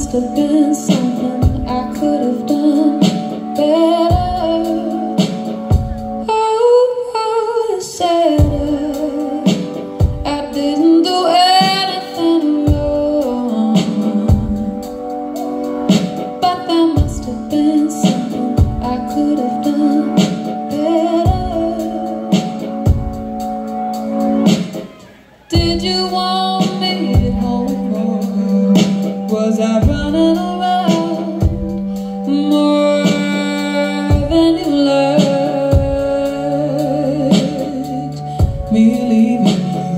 must have been something I could have done better. Oh, you said I didn't do anything wrong, but there must have been something I could have done better. Did you want me at home, or was I running around more than you liked me leaving you?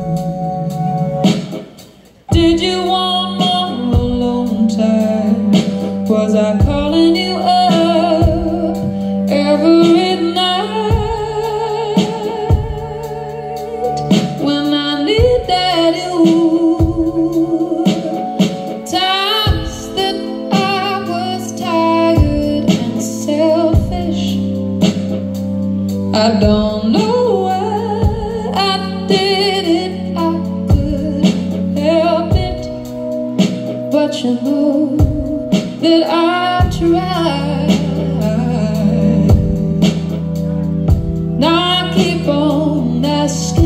Did you want more alone time? Was I calling you up every night when I needed you? Times that I was tired and selfish, I don't know why I did it. I couldn't help it, but you know that I tried. Now I keep on asking